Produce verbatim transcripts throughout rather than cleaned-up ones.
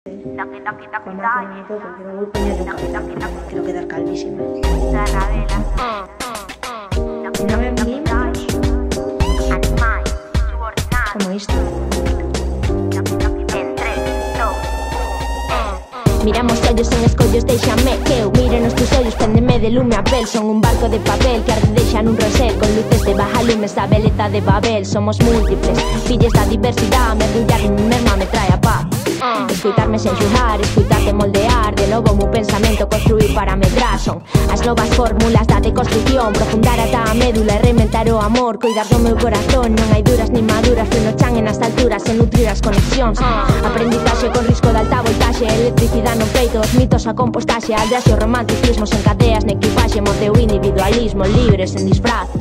Formarse un poco, que me voy a poner un cabello, quiero quedar calvísima. Y no me milímetros, como esto. Miramos ollos en escollos, déixame que eu mire nos teus ollos, préndeme de lume a pel. Son un barco de papel que arde deixa nun rosel, con luces de baja lumes da veleta de Babel. Somos múltiples, filles da diversidade, mergullar en mi merma me trae a paz. Escuitarme sen xulgar, escuitarte moldear, de novo meu pensamento construir para medrar. Son as novas fórmulas da deconstrucción, profundar ata a médula e reinventar o amor. Cuidar do meu corazón, non hai duras ni maduras, freno chan en as alturas e nutrir as conexións. Aprendizaxe con risco de alta voltaxe, electricidade no peito, os mitos a compostaxe, aldeas e os romanticismos en cadeas na equipaxe, moteu individualismo, libres en disfraces.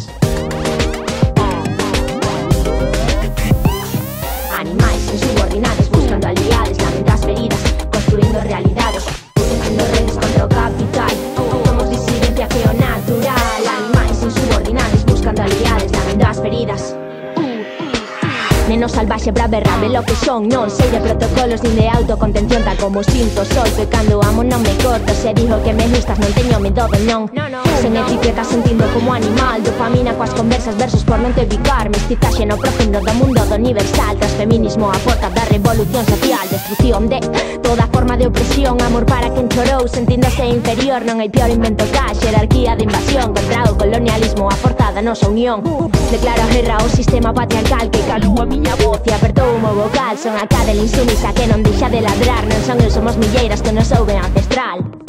Animais insubordinados buscando aliados, lamento as feridas, construindo realidades, tecendo redes contra o capital. Somos disidencia que o natural. Animais insubordinados buscando aliados, lamento as feridas. Neno salvaxe pra berra, ve lo que son. Non sei de protocolos nin de autocontención, tal como sinto sol, que cando amo non me corto. Se dijo que me gustas non teño medo de non. Sen etiquetas sentindo como animal, dopamina coas conversas, versos por non te ubicar. Mestizaxe no profundo do mundo do universal, transfeminismo a porta da revolución social, destrucción de toda forma de opresión. Amor para quen chorou, sentíndose inferior, non hai pior invento ca xerarquía de invasión contra o colonialismo, a forza da nosa unión. Declaro a guerra ao sistema patriarcal que calou a miña voz e apertou o meu vocal. Son a cadela insumisa que non deixa de ladrar, non son eu, somos milleiras que nos souben ancestral.